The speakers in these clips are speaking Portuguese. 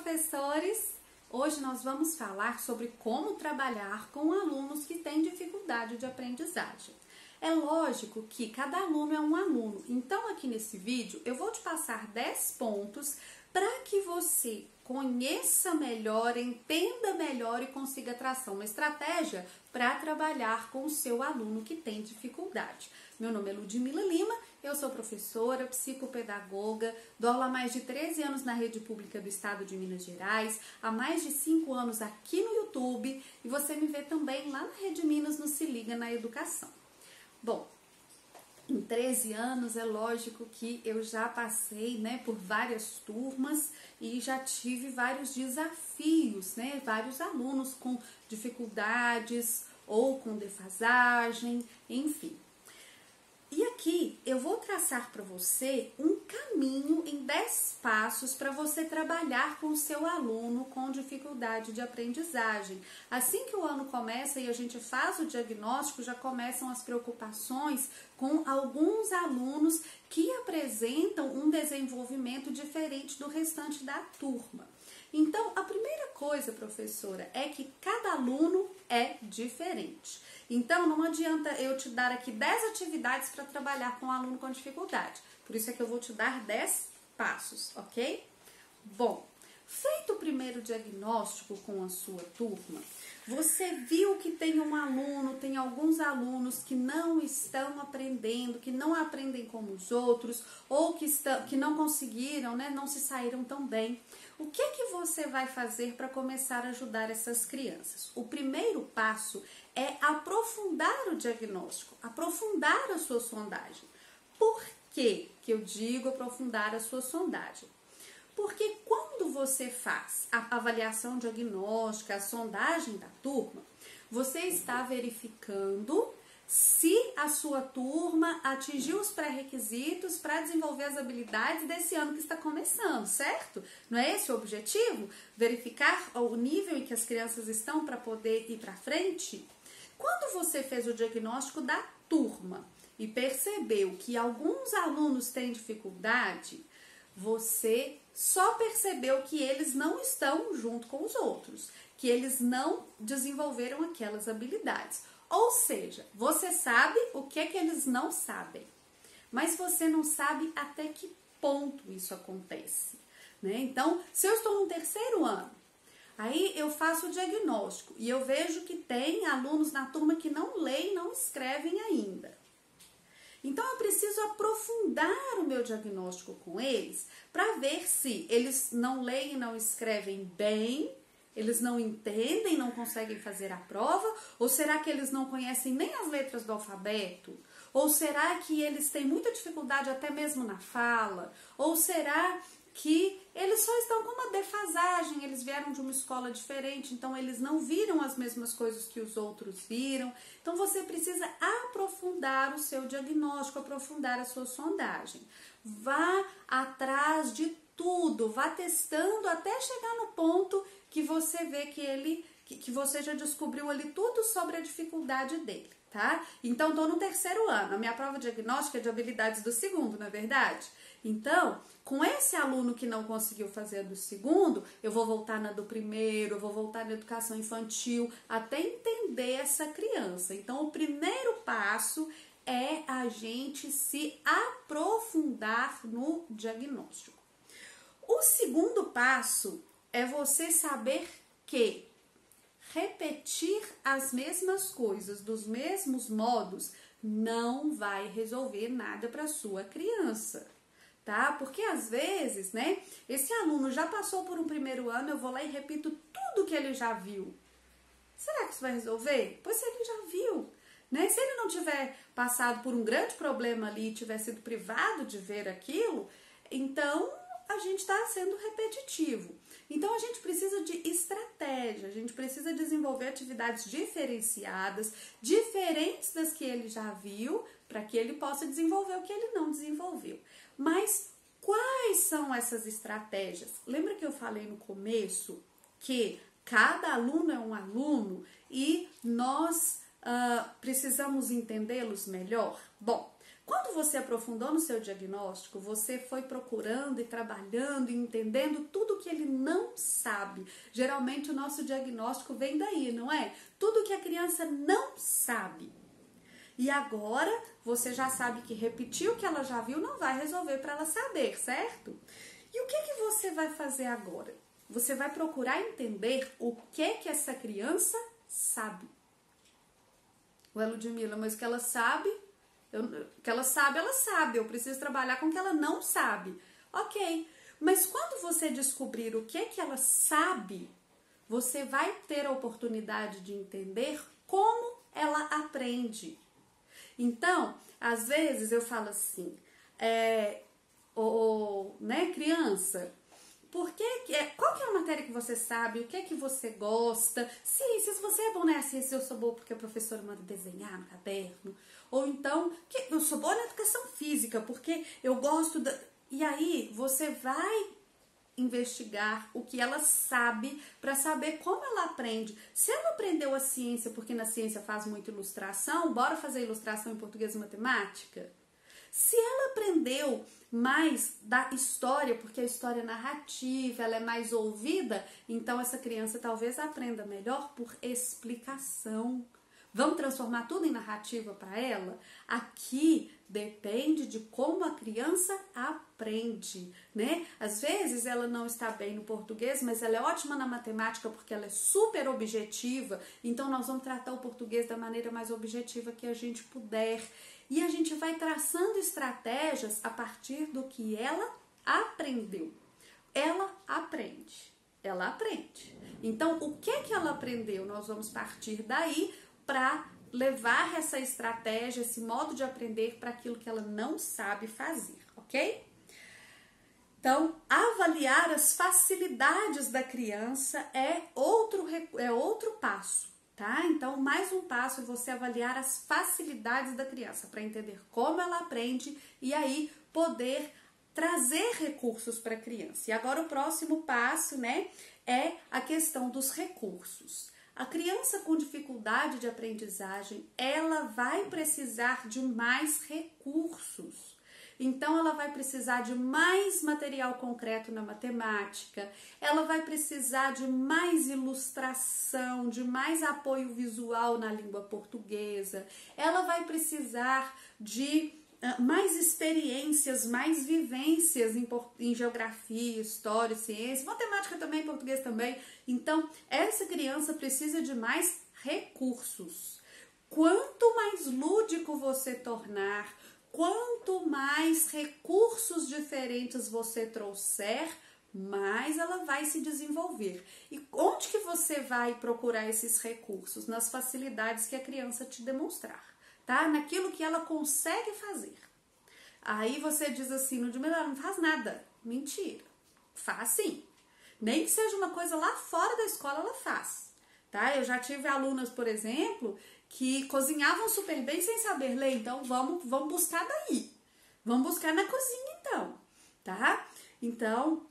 professores! Hoje nós vamos falar sobre como trabalhar com alunos que têm dificuldade de aprendizagem. É lógico que cada aluno é um aluno, então aqui nesse vídeo eu vou te passar 10 pontos para que você conheça melhor, entenda melhor e consiga traçar uma estratégia para trabalhar com o seu aluno que tem dificuldade. Meu nome é Ludmila Lima, eu sou professora, psicopedagoga, dou aula há mais de 13 anos na rede pública do estado de Minas Gerais, há mais de 5 anos aqui no YouTube e você me vê também lá na Rede Minas no Se Liga na Educação. Bom, em 13 anos é lógico que eu já passei, por várias turmas e já tive vários desafios, vários alunos com dificuldades ou com defasagem, enfim. E aqui eu vou traçar para você um caminho em 10 passos para você trabalhar com o seu aluno com dificuldade de aprendizagem. Assim que o ano começa e a gente faz o diagnóstico, já começam as preocupações com alguns alunos que apresentam um desenvolvimento diferente do restante da turma. Então, a primeira coisa, professora, é que cada aluno é diferente. Então, não adianta eu te dar aqui 10 atividades para trabalhar com um aluno com dificuldade. Por isso é que eu vou te dar 10 passos, ok? Bom, feito o primeiro diagnóstico com a sua turma, você viu que tem um aluno, tem alguns alunos que não estão aprendendo, que não aprendem como os outros, ou que não conseguiram, não se saíram tão bem. O que você vai fazer para começar a ajudar essas crianças? O primeiro passo é aprofundar o diagnóstico, aprofundar a sua sondagem. Por que eu digo aprofundar a sua sondagem? Porque quando você faz a avaliação diagnóstica, a sondagem da turma, você está verificando se a sua turma atingiu os pré-requisitos para desenvolver as habilidades desse ano que está começando, certo? Não é esse o objetivo? Verificar o nível em que as crianças estão para poder ir para frente? Quando você fez o diagnóstico da turma e percebeu que alguns alunos têm dificuldade, você só percebeu que eles não estão junto com os outros, que eles não desenvolveram aquelas habilidades. Ou seja, você sabe o que é que eles não sabem, mas você não sabe até que ponto isso acontece, Então, se eu estou no terceiro ano, aí eu faço o diagnóstico e eu vejo que tem alunos na turma que não leem, não escrevem ainda. Então, eu preciso aprofundar o meu diagnóstico com eles para ver se eles não leem, não escrevem bem, eles não entendem, não conseguem fazer a prova, ou será que eles não conhecem nem as letras do alfabeto? Ou será que eles têm muita dificuldade até mesmo na fala? Ou será que eles só estão com uma defasagem, eles vieram de uma escola diferente, então eles não viram as mesmas coisas que os outros viram. Então você precisa aprofundar o seu diagnóstico, aprofundar a sua sondagem. Vá atrás de tudo, vá testando até chegar no ponto que você vê que você já descobriu ali tudo sobre a dificuldade dele, tá? Então, estou no terceiro ano, a minha prova diagnóstica é de habilidades do segundo, não é verdade? Então, com esse aluno que não conseguiu fazer a do segundo, eu vou voltar na do primeiro, eu vou voltar na educação infantil, até entender essa criança. Então, o primeiro passo é a gente se aprofundar no diagnóstico. O segundo passo é você saber que repetir as mesmas coisas dos mesmos modos não vai resolver nada para sua criança, tá? Porque às vezes, esse aluno já passou por um primeiro ano, eu vou lá e repito tudo que ele já viu. Será que isso vai resolver? Pois se ele já viu, Se ele não tiver passado por um grande problema ali, tiver sido privado de ver aquilo, então a gente está sendo repetitivo. Então, a gente precisa de estratégia, a gente precisa desenvolver atividades diferenciadas, diferentes das que ele já viu, para que ele possa desenvolver o que ele não desenvolveu. Mas quais são essas estratégias? Lembra que eu falei no começo que cada aluno é um aluno e nós precisamos entendê-los melhor? Bom, Quando você aprofundou no seu diagnóstico, você foi procurando e trabalhando e entendendo tudo que ele não sabe. Geralmente o nosso diagnóstico vem daí, não é? Tudo que a criança não sabe. E agora você já sabe que repetir o que ela já viu não vai resolver para ela saber, certo? E o que você vai fazer agora? Você vai procurar entender o que essa criança sabe. Ué, Ludmila, mas o que ela sabe... O que ela sabe, ela sabe. Eu preciso trabalhar com o que ela não sabe. Ok, mas quando você descobrir o que ela sabe, você vai ter a oportunidade de entender como ela aprende. Então, às vezes eu falo assim, né, criança, qual que é a matéria que você sabe, o que você gosta? Ciências, você é bom na ciência, eu sou boa porque a professora manda desenhar no caderno. Ou então, eu sou boa na educação física porque eu gosto da... E aí, você vai investigar o que ela sabe para saber como ela aprende. Se ela aprendeu a ciência porque na ciência faz muita ilustração, bora fazer ilustração em português e matemática? Se ela aprendeu mais da história, porque a história é narrativa, ela é mais ouvida, então essa criança talvez aprenda melhor por explicação. Vamos transformar tudo em narrativa para ela? Aqui depende de como a criança aprende, né? Às vezes ela não está bem no português, mas ela é ótima na matemática porque ela é super objetiva, então nós vamos tratar o português da maneira mais objetiva que a gente puder. E a gente vai traçando estratégias a partir do que ela aprendeu. Ela aprende. Ela aprende. Então, o que ela aprendeu? Nós vamos partir daí para levar essa estratégia, esse modo de aprender para aquilo que ela não sabe fazer, ok? Então, avaliar as facilidades da criança é outro passo. Tá? Então, mais um passo é você avaliar as facilidades da criança para entender como ela aprende e aí poder trazer recursos para a criança. E agora o próximo passo, né, é a questão dos recursos. A criança com dificuldade de aprendizagem, ela vai precisar de mais recursos. Então, ela vai precisar de mais material concreto na matemática, ela vai precisar de mais ilustração, de mais apoio visual na língua portuguesa, ela vai precisar de mais experiências, mais vivências em geografia, história, ciência, matemática também, português também. Então, essa criança precisa de mais recursos. Quanto mais lúdico você tornar, quanto mais recursos diferentes você trouxer, mais ela vai se desenvolver. E onde que você vai procurar esses recursos? Nas facilidades que a criança te demonstrar, tá? Naquilo que ela consegue fazer. Aí você diz assim, Ludmila, ela não faz nada. Mentira. Faz sim. Nem que seja uma coisa lá fora da escola, ela faz. Tá? Eu já tive alunas, por exemplo, que cozinhavam super bem sem saber ler, então vamos buscar daí. Vamos buscar na cozinha, então, tá? Então,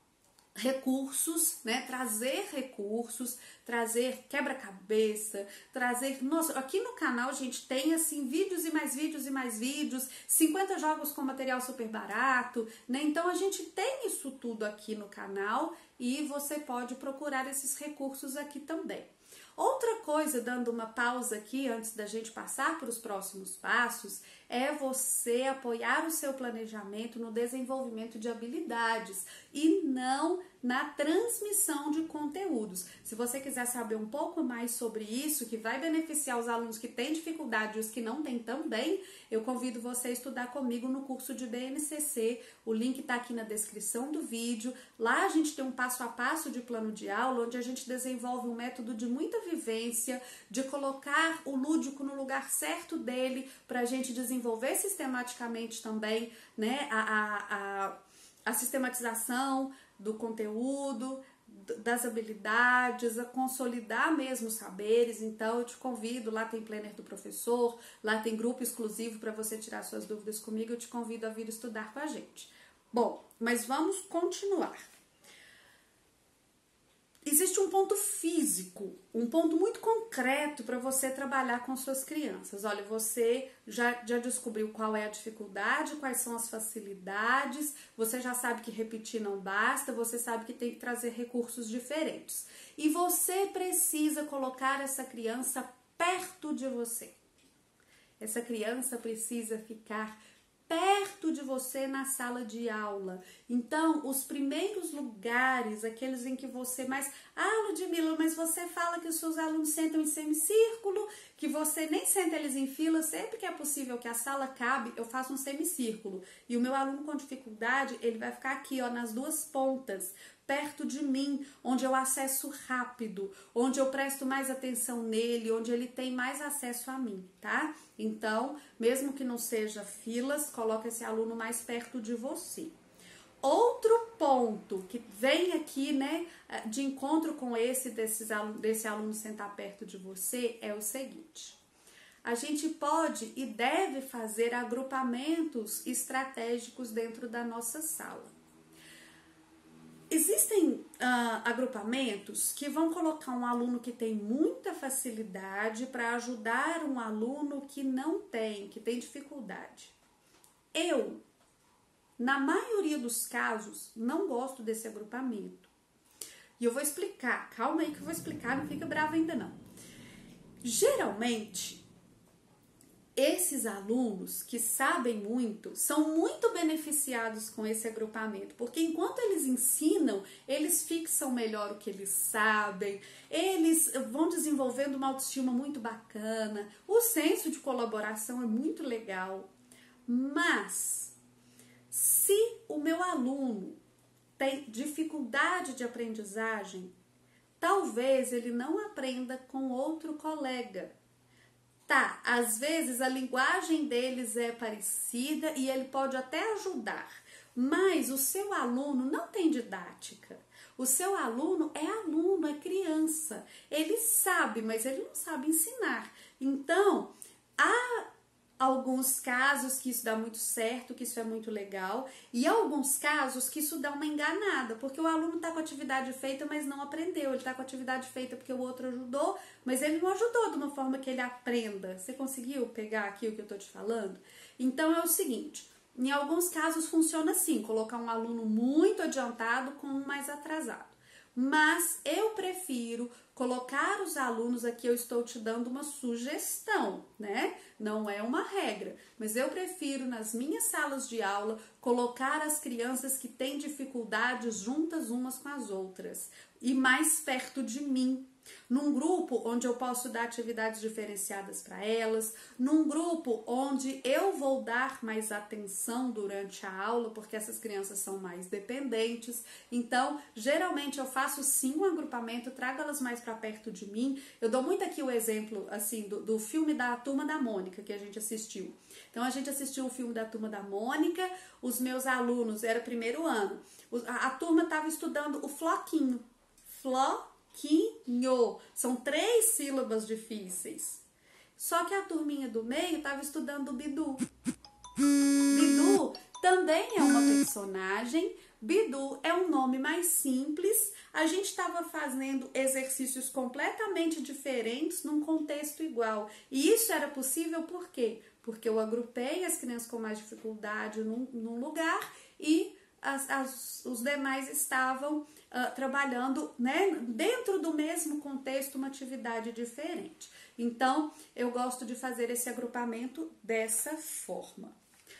recursos, né? Trazer recursos, trazer quebra-cabeça, trazer... Nossa, aqui no canal, gente, tem, assim, vídeos e mais vídeos e mais vídeos, 50 jogos com material super barato, né? Então, a gente tem isso tudo aqui no canal e você pode procurar esses recursos aqui também. Outra coisa, dando uma pausa aqui antes da gente passar para os próximos passos, é você apoiar o seu planejamento no desenvolvimento de habilidades e não na transmissão de conteúdos. Se você quiser saber um pouco mais sobre isso, que vai beneficiar os alunos que têm dificuldade e os que não têm também, eu convido você a estudar comigo no curso de BNCC. O link está aqui na descrição do vídeo. Lá a gente tem um passo a passo de plano de aula, onde a gente desenvolve um método de muita vivência, de colocar o lúdico no lugar certo dele, para a gente desenvolver sistematicamente também, né, a sistematização do conteúdo, das habilidades, a consolidar mesmo os saberes. Então eu te convido, lá tem planner do professor, lá tem grupo exclusivo para você tirar suas dúvidas comigo, eu te convido a vir estudar com a gente. Bom, mas vamos continuar. existe um ponto físico, um ponto muito concreto para você trabalhar com suas crianças. Olha, você já descobriu qual é a dificuldade, quais são as facilidades, você já sabe que repetir não basta, você sabe que tem que trazer recursos diferentes. E você precisa colocar essa criança perto de você. Essa criança precisa ficar perto de você na sala de aula. Então, os primeiros lugares, aqueles em que você mais... Ah, Ludmila, mas você fala que os seus alunos sentam em semicírculo, que você nem senta eles em fila, sempre que é possível que a sala cabe, eu faço um semicírculo. E o meu aluno com dificuldade, ele vai ficar aqui, ó, nas duas pontas, perto de mim, onde eu acesso rápido, onde eu presto mais atenção nele, onde ele tem mais acesso a mim, tá? Então, mesmo que não seja filas, coloca esse aluno mais perto de você. Outro ponto que vem aqui, né, de encontro com desse aluno sentar perto de você é o seguinte: a gente pode e deve fazer agrupamentos estratégicos dentro da nossa sala. Existem agrupamentos que vão colocar um aluno que tem muita facilidade para ajudar um aluno que não tem, que tem dificuldade. Eu, na maioria dos casos, não gosto desse agrupamento. E eu vou explicar, calma aí que eu vou explicar, não fica brava ainda não. Geralmente, esses alunos que sabem muito são muito beneficiados com esse agrupamento, porque enquanto eles ensinam, eles fixam melhor o que eles sabem, eles vão desenvolvendo uma autoestima muito bacana, o senso de colaboração é muito legal. Mas, se o meu aluno tem dificuldade de aprendizagem, talvez ele não aprenda com outro colega. Tá, às vezes a linguagem deles é parecida e ele pode até ajudar, mas o seu aluno não tem didática. O seu aluno, é criança. Ele sabe, mas ele não sabe ensinar. Então, há alguns casos que isso dá muito certo, que isso é muito legal, e alguns casos que isso dá uma enganada, porque o aluno está com a atividade feita, mas não aprendeu. Ele está com a atividade feita porque o outro ajudou, mas ele não ajudou de uma forma que ele aprenda. Você conseguiu pegar aqui o que eu estou te falando? Então é o seguinte, em alguns casos funciona assim, colocar um aluno muito adiantado com um mais atrasado. Mas eu prefiro colocar os alunos, aqui eu estou te dando uma sugestão, né? Não é uma regra, mas eu prefiro nas minhas salas de aula colocar as crianças que têm dificuldades juntas umas com as outras e mais perto de mim. Num grupo onde eu posso dar atividades diferenciadas para elas, num grupo onde eu vou dar mais atenção durante a aula, porque essas crianças são mais dependentes. Então, geralmente eu faço sim um agrupamento, trago elas mais para perto de mim. Eu dou muito aqui o exemplo assim do filme da Turma da Mônica que a gente assistiu. Então, a gente assistiu o filme da Turma da Mônica, os meus alunos, era primeiro ano, a turma estava estudando o Floquinho. Floquinho. São 3 sílabas difíceis. Só que a turminha do meio estava estudando o Bidu. Bidu também é uma personagem. Bidu é um nome mais simples. A gente estava fazendo exercícios completamente diferentes num contexto igual. E isso era possível por quê? Porque eu agrupei as crianças com mais dificuldade num lugar e os demais estavam trabalhando, né, dentro do mesmo contexto, uma atividade diferente. Então, eu gosto de fazer esse agrupamento dessa forma.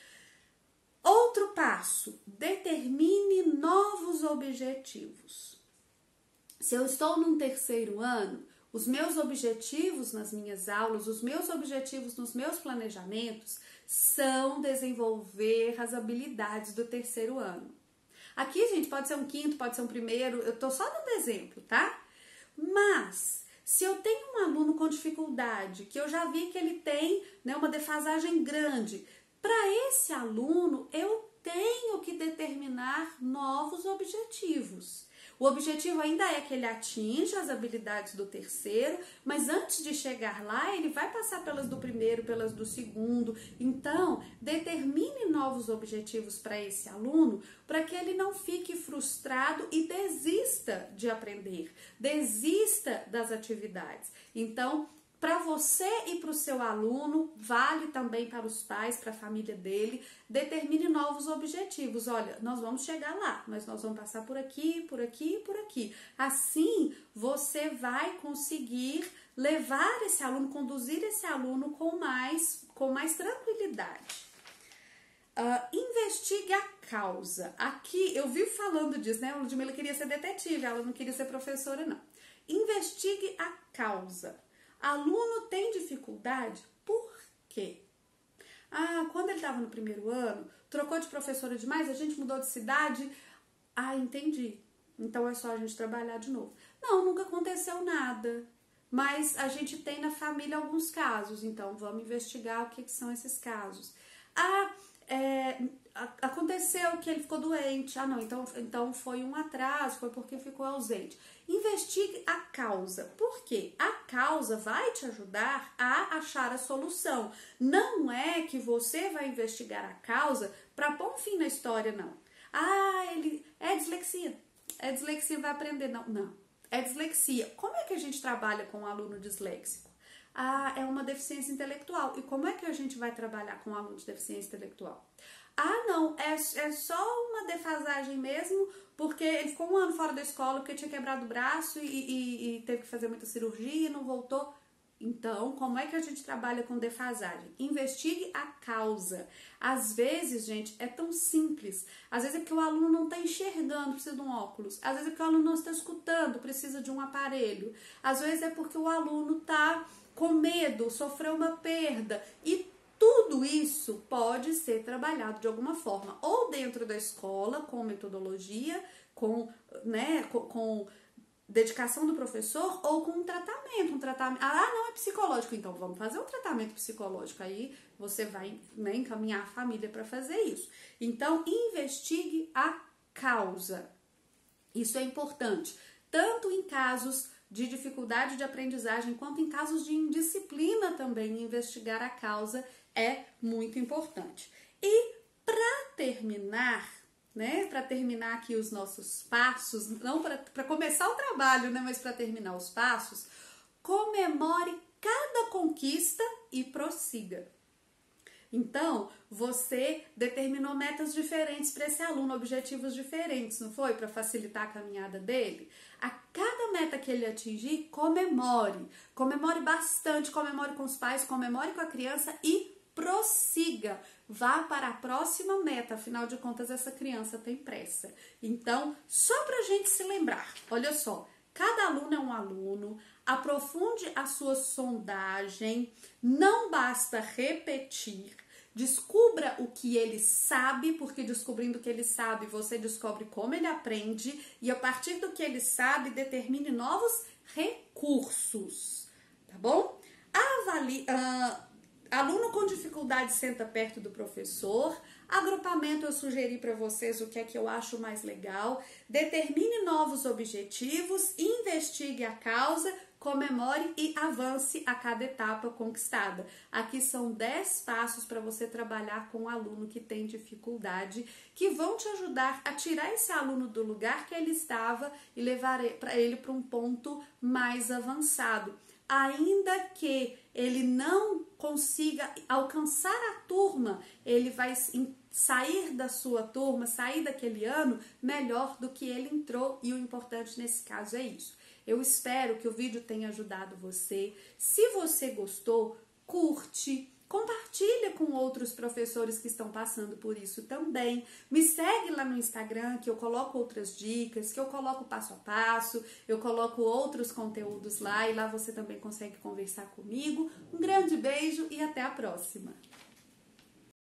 Outro passo, determine novos objetivos. Se eu estou num terceiro ano, os meus objetivos nas minhas aulas, os meus objetivos nos meus planejamentos são desenvolver as habilidades do terceiro ano. Aqui, gente, pode ser um quinto, pode ser um primeiro, eu tô só dando exemplo, tá? Mas, se eu tenho um aluno com dificuldade, que eu já vi que ele tem, né, uma defasagem grande, para esse aluno eu tenho que determinar novos objetivos. O objetivo ainda é que ele atinja as habilidades do terceiro, mas antes de chegar lá, ele vai passar pelas do primeiro, pelas do segundo. Então, determine novos objetivos para esse aluno, para que ele não fique frustrado e desista de aprender, desista das atividades. Então, para você e para o seu aluno, vale também para os pais, para a família dele, determine novos objetivos. Olha, nós vamos chegar lá, mas nós vamos passar por aqui, por aqui e por aqui. Assim, você vai conseguir levar esse aluno, conduzir esse aluno com mais tranquilidade. Investigue a causa. Aqui, eu vivo falando disso, né? A Ludmila queria ser detetive, ela não queria ser professora, não. Investigue a causa. Aluno tem dificuldade? Por quê? Quando ele estava no primeiro ano, trocou de professora demais, a gente mudou de cidade. Entendi. Então é só a gente trabalhar de novo. Não, nunca aconteceu nada. Mas a gente tem na família alguns casos, então vamos investigar o que são esses casos. Aconteceu que ele ficou doente. Não, então foi um atraso, foi porque ficou ausente. Investigue a causa. Por quê? A causa vai te ajudar a achar a solução. Não é que você vai investigar a causa para pôr um fim na história, não. Ele é dislexia. É dislexia, vai aprender. Não. É dislexia. Como é que a gente trabalha com um aluno disléxico? É uma deficiência intelectual. E como é que a gente vai trabalhar com um aluno de deficiência intelectual? Não, é só uma defasagem mesmo, porque ele ficou um ano fora da escola, porque tinha quebrado o braço e teve que fazer muita cirurgia e não voltou. Então, como é que a gente trabalha com defasagem? Investigue a causa. Às vezes, gente, é tão simples. Às vezes é porque o aluno não está enxergando, precisa de um óculos. Às vezes é porque o aluno não está escutando, precisa de um aparelho. Às vezes é porque o aluno está com medo, sofreu uma perda. E tudo isso pode ser trabalhado de alguma forma, ou dentro da escola, com metodologia, com dedicação do professor, ou com um tratamento. Não é psicológico, então vamos fazer um tratamento psicológico. Aí você vai encaminhar a família para fazer isso. Então, investigue a causa. Isso é importante, tanto em casos de dificuldade de aprendizagem, quanto em casos de indisciplina também. Investigar a causa é muito importante. E para terminar, para terminar aqui os nossos passos, não para começar o trabalho, mas para terminar os passos, comemore cada conquista e prossiga. Então, você determinou metas diferentes para esse aluno, objetivos diferentes, não foi? Para facilitar a caminhada dele. A cada meta que ele atingir, comemore. Comemore bastante, comemore com os pais, comemore com a criança e prossiga. Vá para a próxima meta, afinal de contas essa criança tem pressa. Então, só para a gente se lembrar, olha só, cada aluno é um aluno, aprofunde a sua sondagem, não basta repetir, descubra o que ele sabe, porque descobrindo o que ele sabe, você descobre como ele aprende, e a partir do que ele sabe, determine novos recursos, tá bom? Aluno com dificuldade senta perto do professor. Agrupamento, eu sugeri para vocês o que é que eu acho mais legal. Determine novos objetivos, investigue a causa, comemore e avance a cada etapa conquistada. Aqui são 10 passos para você trabalhar com um aluno que tem dificuldade, que vão te ajudar a tirar esse aluno do lugar que ele estava e levar ele para um ponto mais avançado. Ainda que ele não consiga alcançar a turma, ele vai sair da sua turma, sair daquele ano melhor do que ele entrou, e o importante nesse caso é isso. Eu espero que o vídeo tenha ajudado você. Se você gostou, curte, compartilha com outros professores que estão passando por isso também. Me segue lá no Instagram, que eu coloco outras dicas, que eu coloco passo a passo, eu coloco outros conteúdos lá, e lá você também consegue conversar comigo. Um grande beijo e até a próxima!